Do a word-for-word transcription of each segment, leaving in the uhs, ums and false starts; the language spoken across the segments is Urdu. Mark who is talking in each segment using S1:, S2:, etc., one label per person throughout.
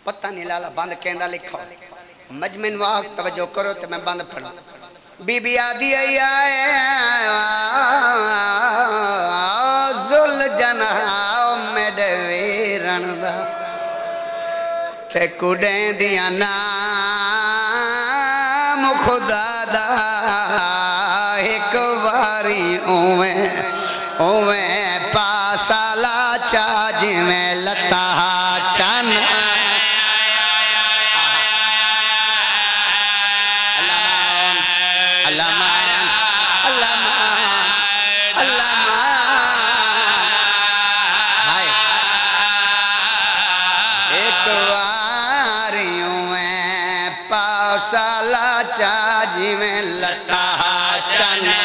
S1: پتہ نہیں لالا بند کہندہ لکھو مجمع واقع توجہ کرو تے میں بند پڑھوں بی بی آدھی آئی آئے زل جنہاؤ میڈے ویرن دا تے کڑیں دیا نام خدا دا ایک واری اویں اویں پاسالا چاج میں لتا چن سالا چاجی میں لتا چنا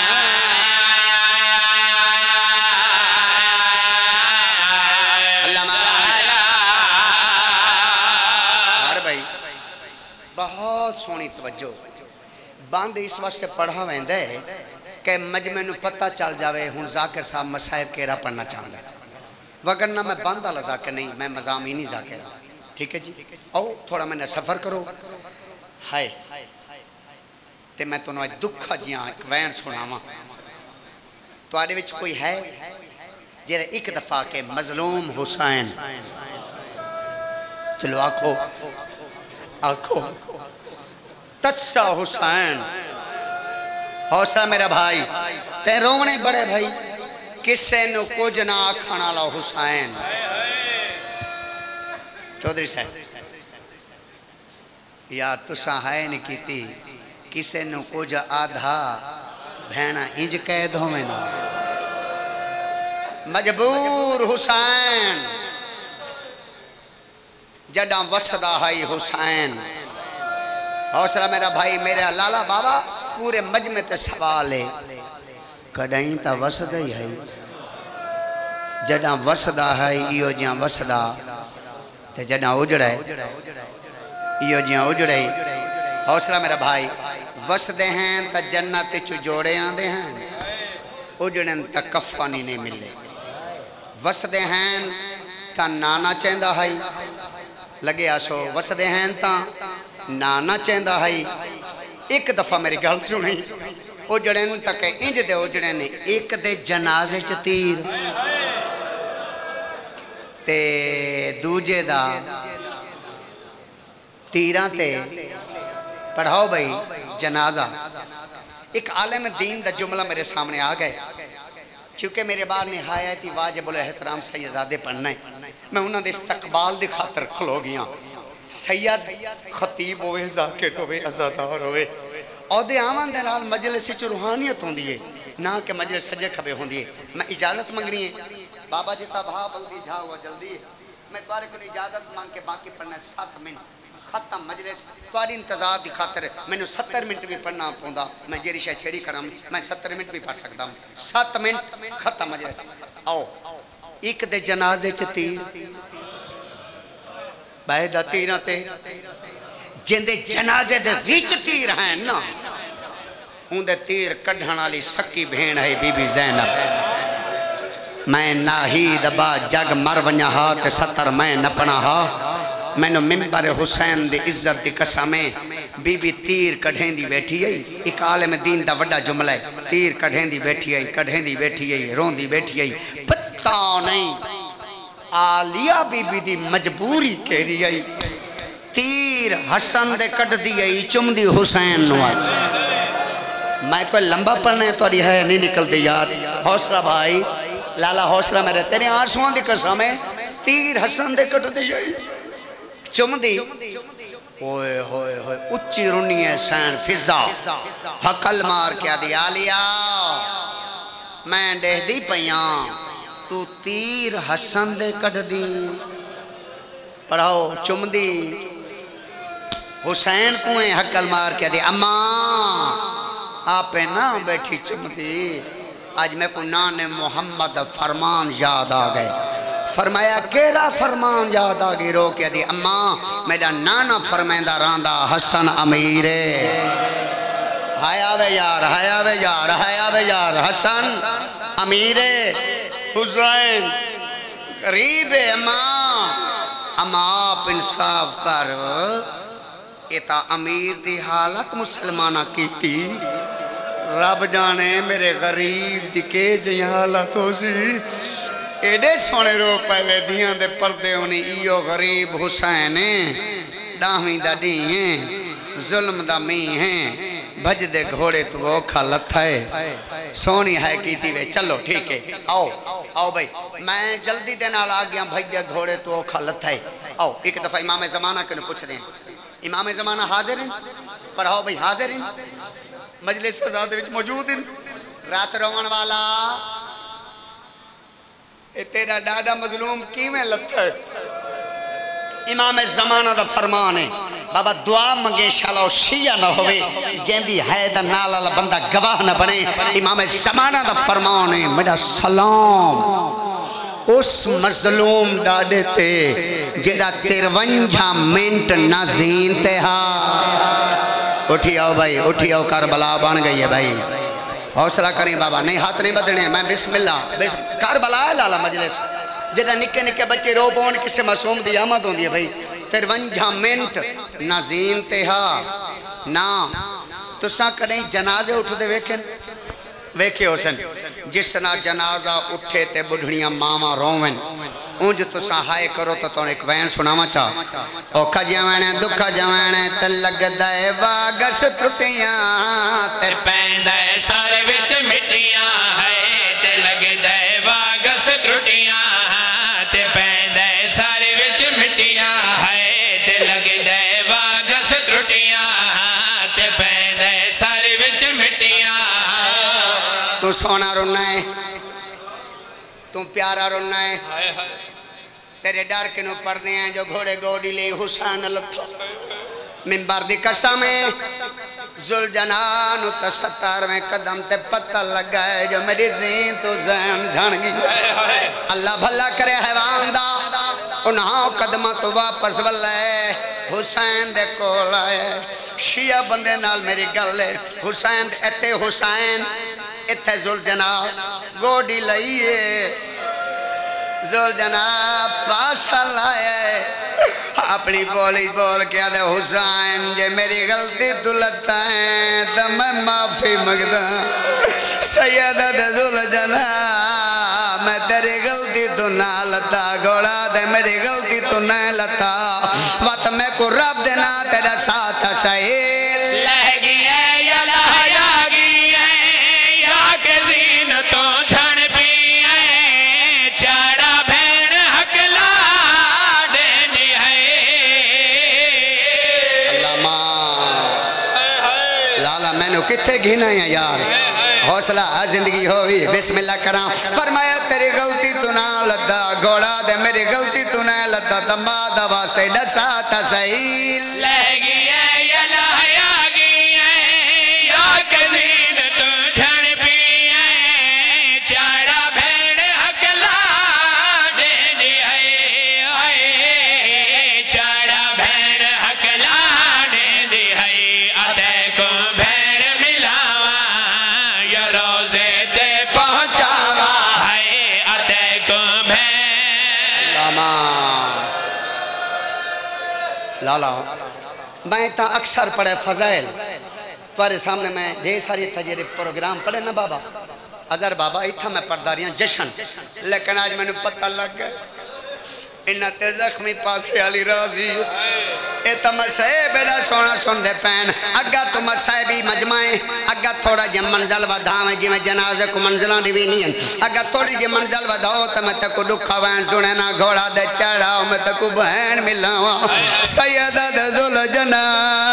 S1: بھائی بہت سونی توجہ باندھ اس وقت سے پڑھا ویندہ ہے کہ مجمع نو پتہ چل جاوے ہون ذاکر صاحب مسائب کیرا پڑھنا چاہوں گا وگرنہ میں باندھ والا ذاکر نہیں میں مضامینی ذاکر ٹھیک ہے جی او تھوڑا میں نے سفر کرو ہائے تے میں تو نوائے دکھا جیاں ایک وین سنا ماں تو آڑے وچ کوئی ہے جیرے ایک دفعہ کے مظلوم حسین چلو آکھو آکھو تچسا حسین حوصلہ میرا بھائی تے رونے بڑے بھائی کسے نو کچھ نہ آکھانا لا حسین چودھری صاحب یار تساں ہے نہیں کیتی کسے نو کچھ آدھا بھینا انج قید ہو میں نا مجبور حسین جڑاں وسدہ ہے حسین حوصلہ میرا بھائی میرے لالا بابا پورے مجمع تے سوال ہے کڑائیں تا وسدہ ہی ہے جڑاں وسدہ ہے ایو جاں وسدہ تے جڑاں اجڑا ہے ایو جیاں اجڑے حوصلہ میرا بھائی وسدے ہیں تا جنت چو جوڑے آندے ہیں اجڑن تا کفانی نہیں ملے وسدے ہیں تا نانا چیندہ ہے لگے آسو وسدے ہیں تا نانا چیندہ ہے ایک دفعہ میری گل سنیں اجڑن تا کہ انج دے اجڑن ایک دے جنازے چ تیر تے دوجے دا تیران تے پڑھاؤ بھئی جنازہ ایک عالم دین دا جملہ میرے سامنے آ گئے چونکہ میرے بار نہایتی واجب الاحترام سیدزادے پڑھنا ہے میں انہوں نے استقبال دی خاطر کھلو گیا سید خطیب ہوئے ذاکر ہوئے عزادار ہوئے اور دے آمان دے نال مجلس چ روحانیت ہوں دیئے نہ کہ مجلس سجے کھبے ہوں دیئے میں اجازت منگنی ہے بابا جی تبہا بلدی جھا ہوا جلدی میں توارے کو اجازت مانگ کے باقی پڑھنا ہے سات منٹ ختم مجلس تواری انتظار دی خاطر میں نے ستر منٹ بھی پڑھنا پوندا میں جیری شاہ چھیڑی کرام میں ستر منٹ بھی پڑھ سکتا ہوں سات منٹ ختم مجلس آؤ ایک دے جنازے چ تیر باہدہ تیرہ تے جن دے جنازے دے ویچ تیر ہیں نا ان دے تیر کڑھنا لی سکی بھین ہے بی بی زینب میں ناہید با جگ مر ونیا ہا تے ستر میں نپنا ہا میں نے ممبر حسین دی عزت دی قسمیں بی بی تیر کڑھیں دی بیٹھی ہے ایک عالم دین دا وڈا جملہ ہے تیر کڑھیں دی بیٹھی ہے کڑھیں دی بیٹھی ہے رون دی بیٹھی ہے پتہ نہیں آلیہ بی بی دی مجبوری کہہ رہی ہے تیر حسن دے کٹ دی ہے چم دی حسین نواز میں کوئی لمبا پڑھنے تو اری ہے نہیں نکل دی یار حوصلہ بھائی لالا حوصلہ میرے تیرے آرسوان دی قسمیں تیر حسن دے کٹ دی ہے چم دی ہوئے ہوئے ہوئے اچھی رونی ہے سین فضا حقل مار کیا دی آلیا میں ڈہ دی پیاں تو تیر حسن دے کٹ دی پڑھاؤ چم دی حسین کوئیں حقل مار کیا دی اماں آپ نا بیٹھی چم دی آج میں کو نان محمد فرمان یاد آ گئے فرمایا کیرا فرمان یاد آگی رو کیا دی اماں میرا نانا فرمیندہ راندہ حسن امیرے ہایا وے یار ہایا وے یار ہایا وے یار حسن امیرے حسین قریب اماں اما آپ انصاف کر ایتا امیر دی حالت مسلمانہ کی تھی رب جانے میرے غریب دی کے جی حالت ہو سی ایڈے سونے رو پہلے دیاں دے پردے ہونی ایو غریب حسین ڈاہویں دا ڈی ہیں ظلم دا می ہیں بھج دے گھوڑے تو وہ کھا لتھا ہے سونی ہے کی تھی وے چلو ٹھیک ہے آؤ آؤ بھائی میں جلدی دینا لا گیا بھج دے گھوڑے تو وہ کھا لتھا ہے آؤ ایک دفعہ امام زمانہ کنو پوچھ دیں امام زمانہ حاضر ہیں پڑھاؤ بھائی حاضر ہیں مجلس سزاد وچ موجود ہیں رات روان والا اے تیرا ڈاڈا مظلوم کیویں لتھا ہے امام زمانہ دا فرمان ہے بابا دعا منگے شالا شیعہ نہ ہوئے جیندی حیدہ نالا بندہ گواہ نہ بنے امام زمانہ دا فرمان ہے میرا سلام اس مظلوم ڈاڈے تے جیڑا تیرونجا منٹ نازین تے ہاں اٹھی آؤ بھائی اٹھی آؤ کربلا بن گئی ہے بھائی حوصلہ کریں بابا نہیں ہاتھ نہیں بدنے میں بسم اللہ کربلا ہے لالا مجلس جیڑا نکے نکے بچے رو پون کسے معصوم دی آمد ہوں دی ہے بھائی تیرونجا منٹ نازین تے ہاں نا تو ساں کڑیں جنازے اٹھ دے ویکھیں ویکھے حسن جس طرح جنازہ اٹھے تے بڑھڑیاں ماما رومن اونج تو ساں ہائے کرو تو تو ایک وین سناما چاہ اوکھا جوانے دکھا جوانے تے لگ دائے واگس ترٹیاں تے
S2: پین دائے سارے وچ مٹیاں ہے تے لگ دائے واگس ترٹیاں تے پین دائے سارے وچ مٹیاں ہے تے لگ دائے واگس ترٹیاں تے پین دائے سارے وچ مٹیاں
S1: تو سونا رونا ہے تو پیارا رونا ہے تیرے ڈر کنو پڑھنے ہیں جو گھوڑے گوڑی لے حسین لتھا منبر دی قسم ہے ذل جنان تستار میں قدم تے پتہ لگا ہے جو میری زین تو زین جھان گی اللہ بھلا کرے حیوان دا انہاں قدمہ تو واپس واللہ حسین دے کول آئے شیعہ بندے نال میری گل ہے حسین اتے حسین اتھے ذل جناب گوڑی لئیے ذل جناب پاسا لائے اپنی بولی بول کے آدھے حسین جے میری غلطی تو لگتا ہے تو میں معافی مگدا سیدہ دے ذل جناب میں تیری غلطی تو نہ لتا گوڑا دے میری غلطی تو نہ لتا وقت میں کو رب دینا تیرا ساتھ شہیل
S2: لہ گیا یا لہیا گیا یا کہ زین تو چھڑ پی ہے چاڑا بھین حقلا دینی ہے
S1: اللہ ماں لالا میں نے کتھے گھینا ہے یار حوصلہ زندگی ہوئی بسم اللہ کرام فرمایا تیری غلطی تو نہ لتا گوڑا دے میری غلطی تو نہ لتا تمبا دوا سے ڈسا تا سہیل
S2: لہ گیا یا لہیا گیا یا کہ زین تو چھڑ پی ہے چاڑا بھین حقلا دینی ہے چاڑا بھین حقلا دینی ہے آتے کو بھین ملاوا یا روزے تے پہنچاوا ہے آتے کو بھین
S1: لالا میں تا اکثر پڑھے فضائل تمہارے سامنے میں ڈھیر ساری تجربے پروگرام پڑھے نا بابا اگر بابا اتھا میں پرداریاں جشن لیکن آج میں نے پتہ لگ گئے انہاں تے زخمی پاسے علی راضی اے تا مسئے بیڑا سونا سن دے پین اگا تو مسئے بھی مجمعیں اگا تھوڑا جے منزل ودھاویں جی میں جنازے کو منزلان دی بھی نہیں ہیں اگا تھوڑی جے منزل ودھاؤ تا میں تکو دکھا وین سنے نا گھوڑا دے چڑھاؤ میں تکو بہن ملاؤں سیدہ دے ذل جنا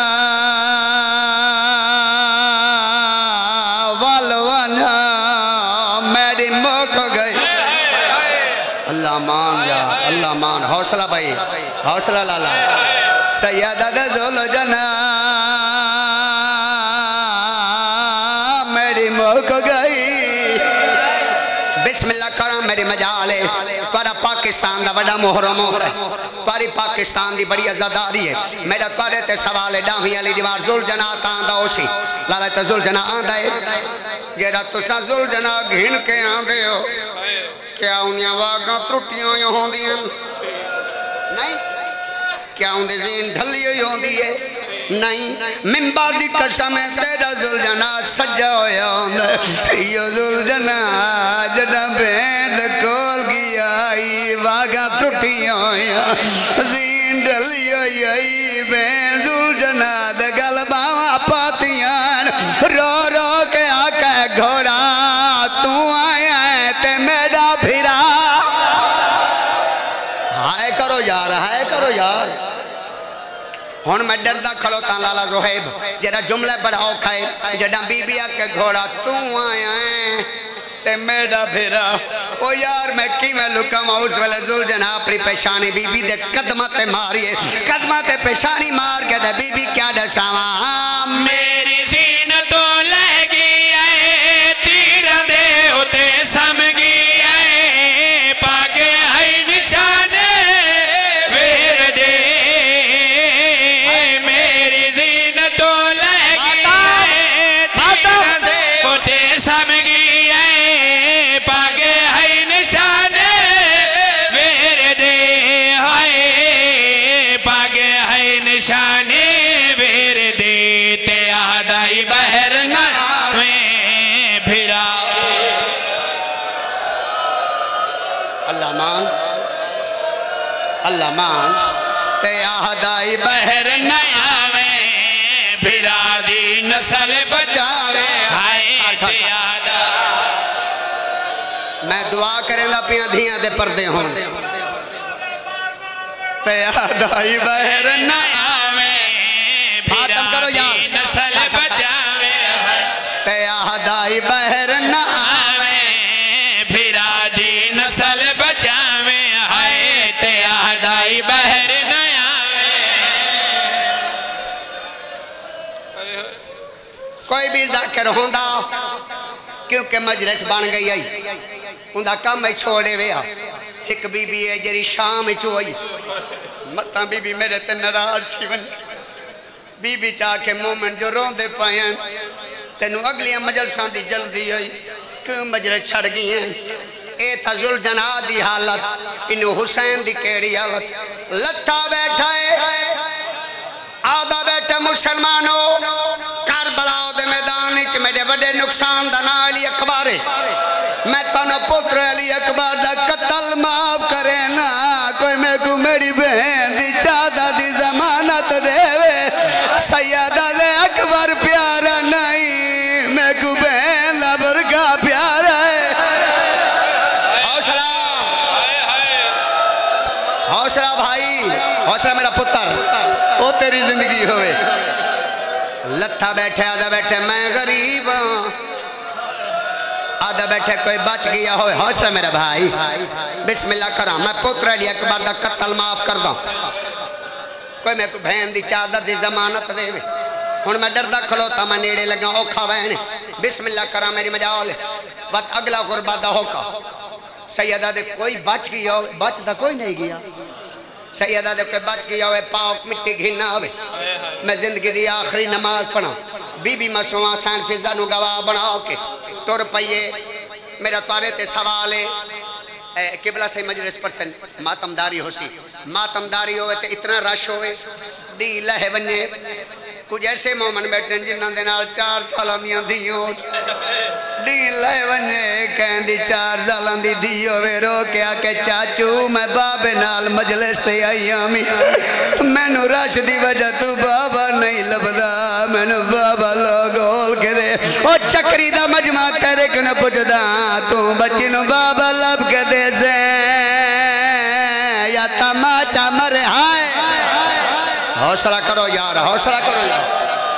S1: والوانا میری موک گئی اللہ مان جا اللہ مان حوصلہ بھائی حوصلہ لالا سیدہ دے ذل جنا میری موک گئی بسم اللہ کرام میری مجالے تارا پاکستان دا بڑا محرم ہوتا ہے تاری پاکستان دی بڑی عزاداری ہے میرا تارے تے سوال ڈاہویں علی دیوار ذل جنا تاندہ ہوسی لالا تے ذل جنا آندہ ہے جیڑا تسا ذل جنا گھن کے آندے ہو کیا انہیں واقعہ ترٹیاں ہوں دیں نہیں کیا ان دے زین ڈھلی ہوئی ہوں دیئے نہیں منبر دی قسم ہے تیرا ذوالجنا سجا ہویا ہوں دے یہ ذوالجنا جنا بینڈ کول گیا آئی واگا ٹوٹی ہویا زین ڈھلی ہوئی آئی بینڈ ذوالجنا دے گلباں پاتیاں رو رو کے آکے گھوڑا تو آیا ہے تے میرا بھیرا ہائے کرو یار ہائے کرو یار ہون میں ڈردہ کھلوتا لالا زہیب جڑا جملے بڑا اوکھا ہے جڑا بی بی آکے گھوڑا تو آیا ہے تے میرا بھیرا او یار میں کی میں لکم اس ویلے ذوالجنا اپنی پیشانی بی بی دے قدمہ تے ماریے قدمہ تے پیشانی مار کے دے بی بی کیا دے سامان
S2: میری زینتوں لگی ہے تیر دے ہوتے سمگی ہے پاگے ہے نشان ویر دے میری زینتوں لگی ہے تیر دے ہوتے سمگی ہے پاگے ہے نشان ویر دے ہائے پاگے ہے نشان ویر دے تے آدائی بہر میں بھیرا
S1: اللہ مان اللہ مان تے آدائی بہر
S2: نیا میں بھیرا دی نسل بچاوے ہائے تے آدھا
S1: میں دعا کریں دا پیاں دھیاں دے پردے ہوں تے آدائی بہر
S2: نیا میں بھیرا دی نسل بچاوے
S1: تے آدائی بہر نہ
S2: آوے بھیرا دی نسل بچاوے ہائے تے آدائی بہر نہ آوے
S1: کوئی بھی ذاکر ہوندہ کیونکہ مجلس بن گئی آئی اندہ کم میں چھوڑے ویا ایک بی بی ہے جری شام چوئی مطا بی بی میرے تے نراز سی بن بی بی چاہ کے مومن جو رون دے پائیں تینو اگلی مجلسان دی جلدی ہوئی کیوں مجلس چھڑ گئی ہیں اے تا ذوالجنا دی حالت انہو حسین دی کیڑی حالت لتھا بیٹھا ہے آدھا بیٹھا مسلمانوں کربلا دے میدان وچ میرے بڑے نقصان دا نا علی اکبر میں تنو پتر علی اکبر دا قتل معاف کرے نا کوئی میں کو میری بہن دی چادہ دی ضمانت دے وے سیدہ دے اکبر پیارا نہیں میں کو بہن لبر کا پیارا ہے حوصلہ حوصلہ بھائی حوصلہ میرا پتر او تیری زندگی ہوئے لتھا بیٹھے آدھا بیٹھے میں غریب ہوں آدھا بیٹھے کوئی بچ گیا ہوئے حوصلہ میرا بھائی بسم اللہ کرام میں پتر علی اکبر دا قتل معاف کر دوں کوئی میں کو بہن دی چادر دی ضمانت دے وے ہن میں ڈردہ کھلوتا میں نیڑے لگا اوکھا بہن بسم اللہ کرام میری مجال وقت اگلا غربہ دا ہوکا سیدہ دے کوئی بچ گیا ہوئے بچ دا کوئی نہیں گیا سیدہ دے کوئی بچ گیا ہوئے پاک مٹی گھننا ہوئے میں زندگی دی آخری نماز پڑھا بی بی مسوان سین فضا نو گواہ بنا کے ٹور پئیے میرا توارے تے سوال ہے قبلہ سے مجلس پر سن ماتمداری ہو سی ماتمداری ہوئے تے اتنا رش ہوئے دی لہے ونجے کچھ ایسے مومن بیٹھن جنہاں دے نال چار سالان دیاں دیوں دی لہے ونجے کہیں دی چار سالان دی دیوں وے رو کے آکے چاچو میں بابے نال مجلس تے آئی آمی میں نو رش دی وجہ تو بابا نہیں لبدا میں نو بابا لوگول کے دے او چکری دا مجمع تیرے کن پچھدا تو بچی نو بابا لب کے دے سے یا تماچا مرے ہائے حوصلہ کرو یار حوصلہ کرو یار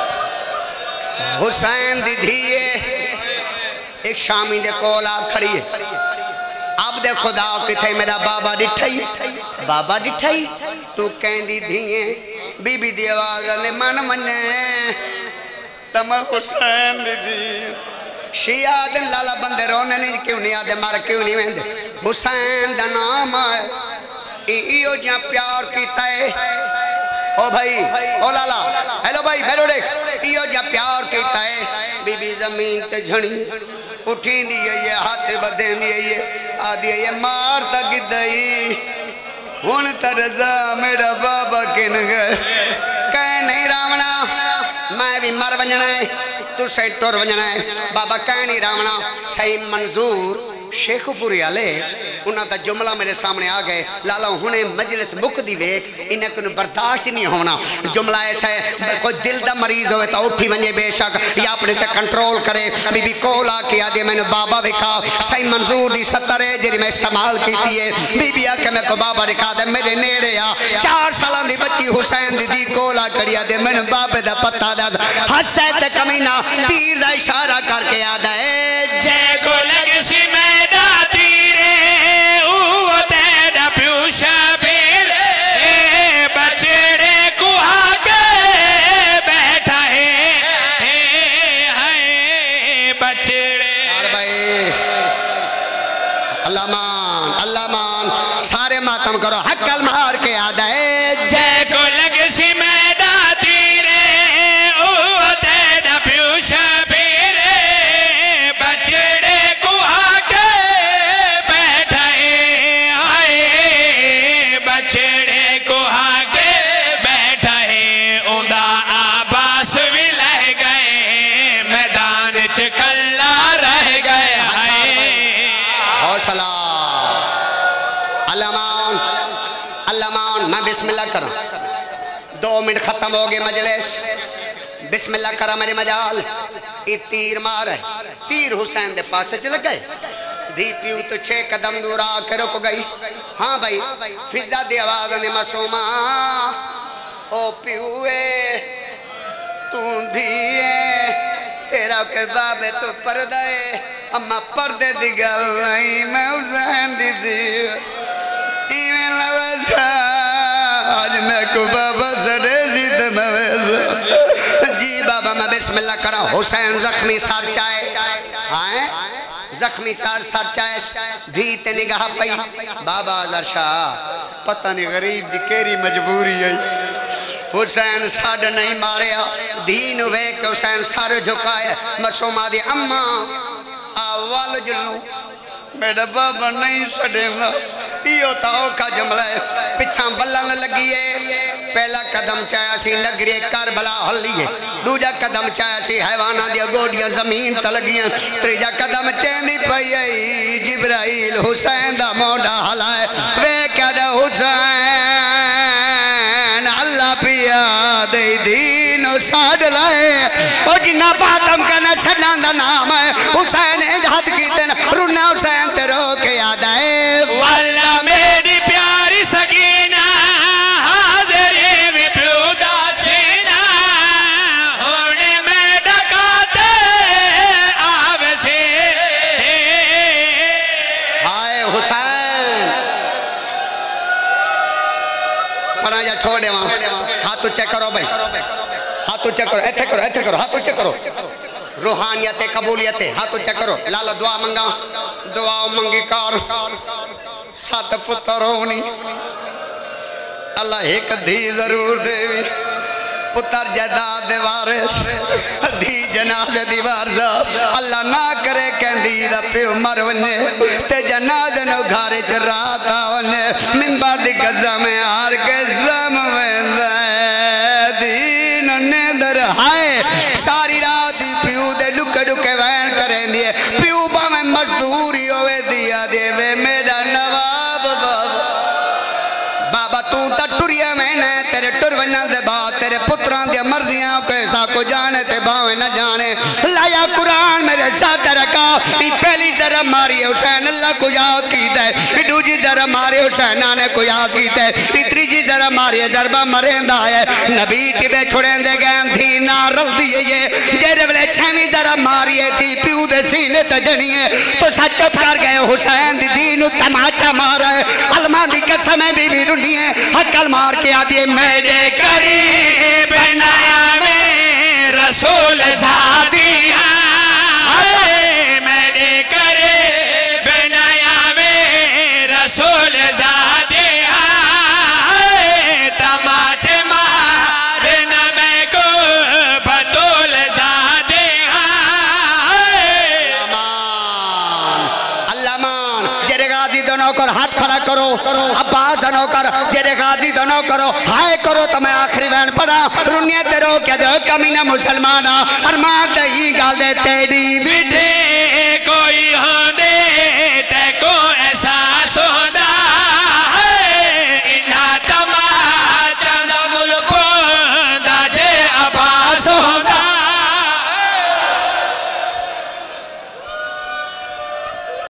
S1: حسین دی دھیے ایک شامی دے کولا کھڑی ہے اب دے خدا کتے میرا بابا ڈٹھائی بابا ڈٹھائی تو کہیں دی دھیے بی بی دی آواز نے من منے تم حسین دی دھیے شیعہ دن لالا بندے رونے نہیں کیوں نہیں آدھے مارا کیوں نہیں ویندے حسین دا نام آئے ایو جہاں پیار کیتا ہے او بھائی او لالا ہیلو بھائی پھیلو دیکھ ایو جہاں پیار کیتا ہے بی بی زمین تے جھڑی اٹھیں دی ہے یہ ہاتھ بدھیں دی ہے یہ آدھی ہے یہ مار تا گدائی ہن تے رضا میرا بابا کن گئے کہے نہیں راونا میں بھی مر ونجنا ہے تو سے ٹر ونجنا ہے بابا کہے نہیں راونا صحیح منظور شیخ پوری آلے انہاں تا جملہ میرے سامنے آ گئے لالا ہونے مجلس مک دی ویک انہیں کنو برداشت نہیں ہونا جملہ ایسا ہے کوئی دل دا مریض ہوئے تا اٹھی ونجے بے شک یا اپنے تے کنٹرول کرے بی بی کولا کیا دے میں نے بابا وکھا صحیح منظور دی ستر ہے جری میں استعمال کیتی ہے بی بی آکے میں کو بابا رکھا دے میرے نیڑے آ چار سالان دی بچی حسین دی دی کولا کریا دے میں نے بابے دا پتہ دا حسین تے کمینہ تیر دا اشارہ کر کے آدھا ہے جے کو لگ سی میں
S2: شبیر اے بچڑے کو آگے بیٹھا ہے اے بچڑے
S1: اللہ مان اللہ مان سارے ماتم کرو حقل مار کے آدھا ہے
S2: جے کو لگ سی میدہ تیرے او تیڑا پیو شبیر بچڑے کو آگے بیٹھا ہے بچڑے کو آگے بیٹھا ہے اندہ آباس بھی لہ گئے میدان چکلہ رہ گئے
S1: حوصلہ اللہ مان اللہ مان میں بسم اللہ کروں دو منٹ ختم ہو گئے مجلس بسم اللہ کرا میرے مجال یہ تیر مار ہے تیر حسین دے پاس سے چل گئے دھی پیو تو چھے قدم دورا کے رک گئی ہاں بھائی فضا دی آواز نے مسوما او پیوے تو دھیے تیرا کے بابے تو پردہ ہے اما پردے دی گل نہیں میں حسین دی دی ایمیں لوزا آج میں کو بابا سڑے زید میں ویسا جی بابا میں بسم اللہ کرا حسین زخمی سار چائے آئیں زخمی سار سار چائے دھیتے نگاہ پئی بابا آزار شاہ پتہ نہیں غریب دی کیری مجبوری ہے حسین ساڑھ نہیں ماریا دین ہوئے کہ حسین سار جھکائے مسوما دی اممہ آوال جلو میرا بابا نہیں سڑے گا یہ تاؤ کا جملہ ہے پچھاں بلن لگی ہے پہلا قدم چاہیا سی نگری کربلا ہلی ہے دوجا قدم چاہیا سی حیوانہ دیا گوڑیاں زمین تلگیاں تریجا قدم چیندی پئی ہے جبرائیل حسین دا موڑا حلائے وے کہہ دا حسین اللہ پیا دے دین ساڑھ لائے او جنہ باتم کا نہ چھڑان دا نام ہے حسین اجہد کی تین رونا حسین تے رو کے یاد آئے
S2: واللہ میری پیاری سکینہ حاضری بھی پیودا چھینا ہونے میں ڈکاتے آوے سے
S1: ہائے حسین پڑھا جا چھوڑے وہاں ہاتھ تو چیک کرو بھائی ہاتھ تو چیک کرو ایتھے کرو ایتھے کرو ہاتھ تو چیک کرو روحانیت قبولیت ہاتھ تو چیک کرو لالا دعا منگا دعا منگی کار سات پتر ہونی اللہ ایک دھی ضرور دے پتر جداد دیوارش دھی جناز دیوار صاحب اللہ نہ کرے کہندی دا پیو مر ونے تے جناز نو گھارے چرات آونے منبر دی گزہ میں آر کے زم ویندہ دین نیندر ہائے ساری رات دی پیو دے ڈکے ڈکے وین کریں دیئے پیو با میں مزدوری ہوئے دیا دے وے میرا نواب بابا بابا تو تا ٹوریے میں نے تیرے ٹر ونہ دے بات تیرے پتران دیا مرضیاں کیسا کو جانے تے باویں نہ جانے لایا قرآن میرے ساتھ رکھا ای پہلی ذرا ماری حسین اللہ کو یاد کیتا ہے ای دوجی ذرا ماری حسین آنے کو یاد کیتا ہے ای تریجی ذرا ماری ضربہ مرین دا ہے نبی ٹبے چھوڑیں دے گئے دھی نہ رل دیئے یہ جیرے بلے چھویں ذرا ماری تھی پیو دے سینے تجنیے تو سچ چپ کر گئے حسین دی دین تماچا مارا ہے علماء دی قسمیں بی بی رنی ہے حقل مار کے آدھیے میرے قریب بنایا میں رسول زادیاں
S2: میرے قریب بنایا میں رسول زادیاں تماچے مارنا میں کو بطول زادیاں
S1: اللہ مان جرے غازی دونوں کو ہاتھ کھڑا کرو عباس تو نو کر جیرے غازی تو نو کرو ہائے کرو تو میں آخری وین پڑا رنیے تے رو کے دو کمینہ مسلمانہ ارمان تے ہی گال دے تیری بھی